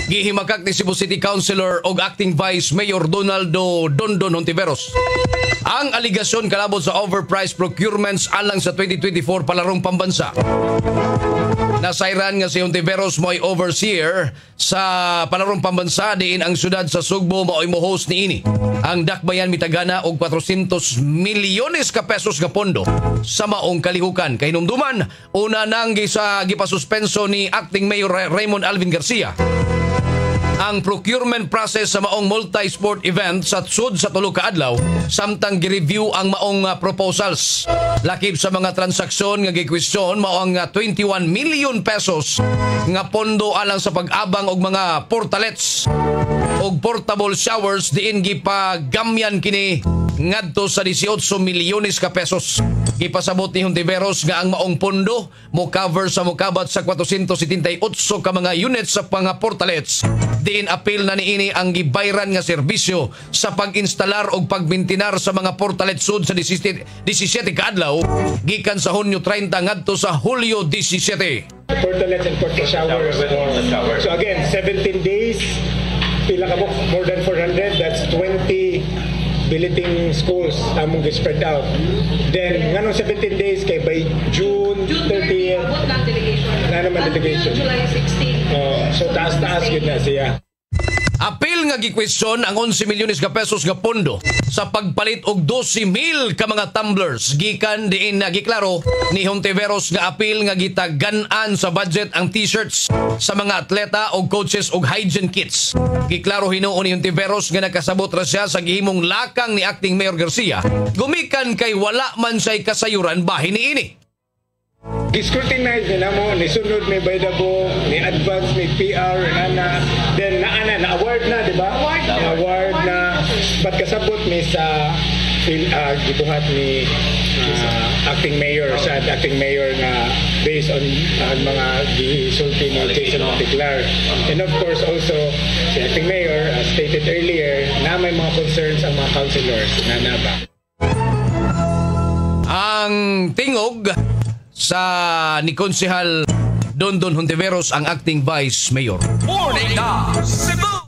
Gihimakak ni Cebu City Councilor og Acting Vice Mayor Donaldo Dondon Hontiveros ang aligasyon kalabot sa overpriced procurements alang sa 2024 palarong pambansa. Nasayran nga si Hontiveros mo'y overseer sa palarong pambansa diin ang syudad sa Sugbo mao'y mo-host niini. Ang dakbayan mitagana og 400 milyones ka pesos nga pondo sa maong kalihukan. Kay hinumduman, una nang gipasuspenso ni Acting Mayor Raymond Alvin Garcia ang procurement process sa maong multi-sport event sa sud sa tulo ka adlaw samtang gi-review ang maong proposals. Lakip sa mga transaksyon nga gikwestiyon mao ang 21 million pesos nga pondo alang sa pag-abang og mga portalets og portable showers diin gipagamyan kini ngadto sa 18 milyones ka pesos. Gipasabot ni Hontiveros nga ang maong pondo mo cover sa mokabat sa 478 ka mga units sa mga portalets. Diin apil na niini ang gibayran nga serbisyo sa pag-instalar o pagmintinar sa mga portalet sud sa 17 kaadlaw gikan sa Hunyo 30 ngadto sa Hulyo 17. Portalets and portal showers. So again, 17 days, pila ka mo, more than 400, that's 20 billeting schools among spread out. Then, nganong 17 days kay by June 30th, na naman delegation. July 16. So taas-taas yun na siya. Apil nga gikwestiyon ang 11 milyones ka pesos nga pondo sa pagpalit og 12,000 ka mga tumblers gikan diin na giklaro ni Hontiveros nga apil nga gitagan-an sa budget ang t-shirts sa mga atleta og coaches og hygiene kits. Giklaro hinuon ni Hontiveros nga nakasabot ra siya sa gihimong lakang ni Acting Mayor Garcia gumikan kay wala man say kasayuran bahin niini. Scrutinize na mo, ni sunod may baydabo, ni advance, may PR, then na-award na, di ba? Award na, ba't kasabot may sa gibuhat ni Acting Mayor, sa Acting Mayor na based on mga gisulti ni Jason Monteclar. And of course also, si Acting Mayor, as stated earlier, na may mga concerns ang mga councilors na naba. Ang tingog sa ni Konsehal Dondon Hontiveros ang Acting Vice Mayor. Morning na Cebu!